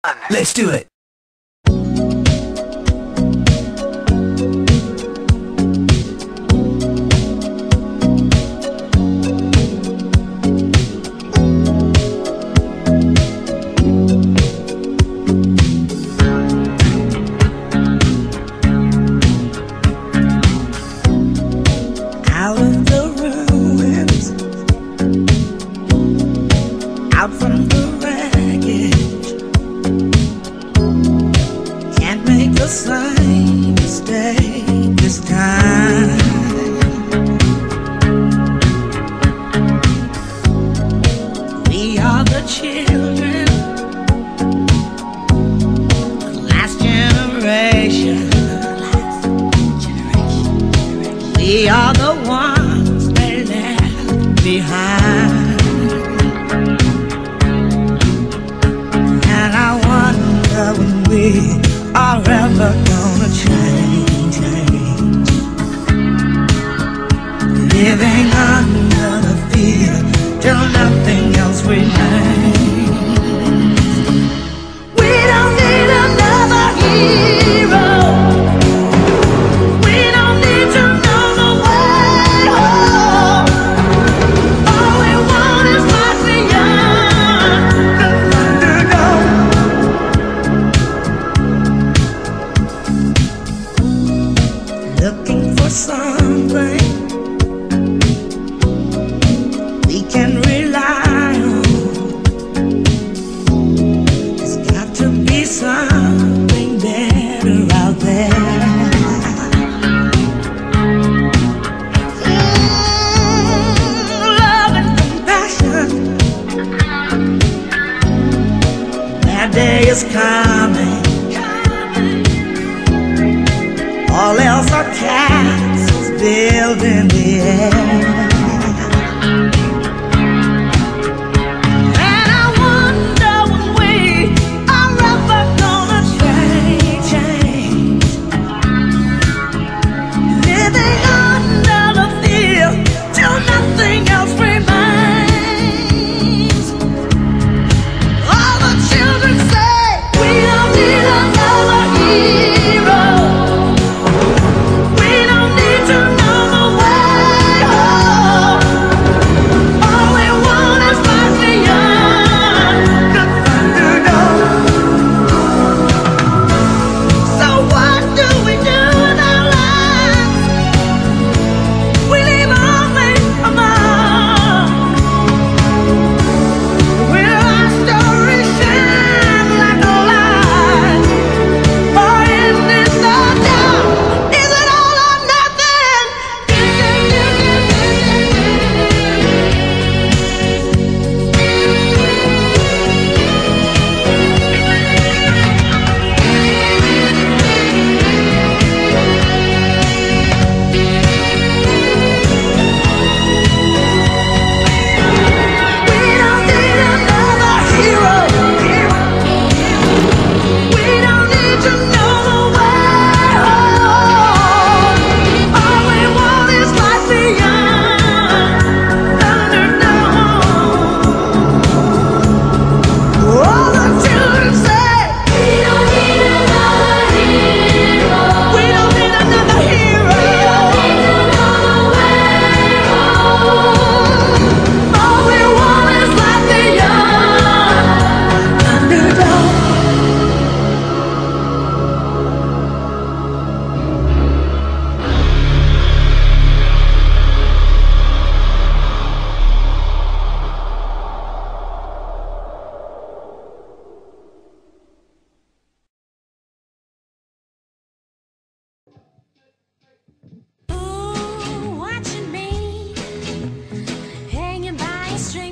Let's do it. Out of the ruins, out from the wreckage, can't make the same mistake this time. We are the children, the last generation. We are the ones they left behind. And I wonder when we are ever gonna change. Living under the fear till nothing else remains. We don't need another hero. We don't need to know the way home. All we want is what's beyond the Thunderdome. Looking for something we can rely on. There's got to be something better out there. Love and compassion. That day is coming. All else are castles built in the air. And I wonder when we are ever gonna change. Living under the fear till nothing else remains. All the children say we don't need another hero. We don't need to know the way home. All we want is what's beyond the Thunderdome. So what do we do with our lives? We leave only a mark. Will our story shine like a light? Or is this the dark? Is it all or nothing? We don't need another hero. We don't need to know the way home. All we want is life beyond Thunderdome. All the children say we don't need another hero. We don't need another hero. We don't need to know the way home. All we want is life beyond Thunderdome. Ooh, watching me hanging by a string.